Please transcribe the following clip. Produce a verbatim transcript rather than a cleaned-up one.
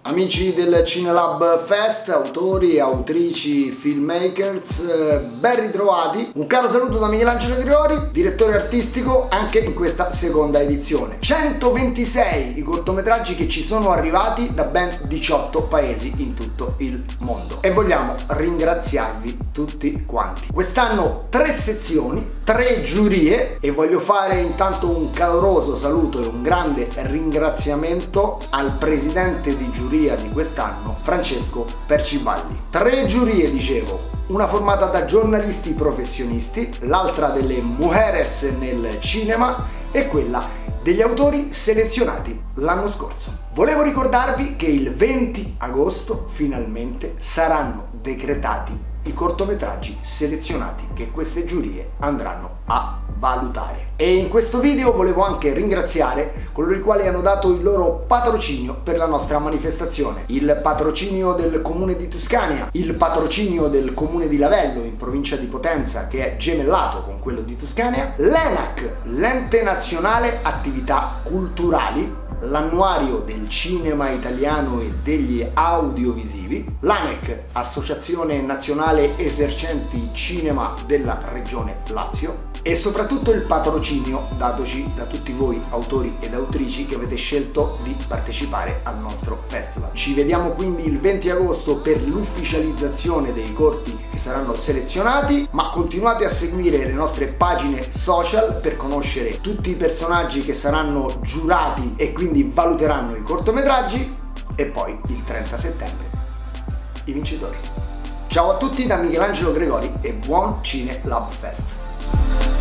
Amici del Cinelab Fest, autori, autrici, filmmakers, ben ritrovati. Un caro saluto da Michelangelo Gregori, direttore artistico anche in questa seconda edizione. centoventisei i cortometraggi che ci sono arrivati da ben diciotto paesi in tutto il mondo e vogliamo ringraziarvi tutti quanti. Quest'anno tre sezioni, tre giurie e voglio fare intanto un caloroso saluto e un grande ringraziamento al presidente di giuria di quest'anno, Francesco Perciballi. Tre giurie, dicevo, una formata da giornalisti professionisti, l'altra delle mujeres nel cinema e quella degli autori selezionati l'anno scorso. Volevo ricordarvi che il venti agosto finalmente saranno decretati i cortometraggi selezionati che queste giurie andranno a valutare. E in questo video volevo anche ringraziare coloro i quali hanno dato il loro patrocinio per la nostra manifestazione. Il patrocinio del comune di Tuscania, il patrocinio del comune di Lavello in provincia di Potenza, che è gemellato con quello di Tuscania, l'ENAC, l'Ente Nazionale Attività Culturali, l'annuario del cinema italiano e degli audiovisivi, l'ANEC, Associazione Nazionale Esercenti Cinema della Regione Lazio, e soprattutto il patrocinio datoci da tutti voi autori ed autrici che avete scelto di partecipare al nostro festival. Ci vediamo quindi il venti agosto per l'ufficializzazione dei corti che saranno selezionati, ma continuate a seguire le nostre pagine social per conoscere tutti i personaggi che saranno giurati e quindi valuteranno i cortometraggi, e poi il trenta settembre i vincitori. Ciao a tutti da Michelangelo Gregori e buon Cinelab Fest!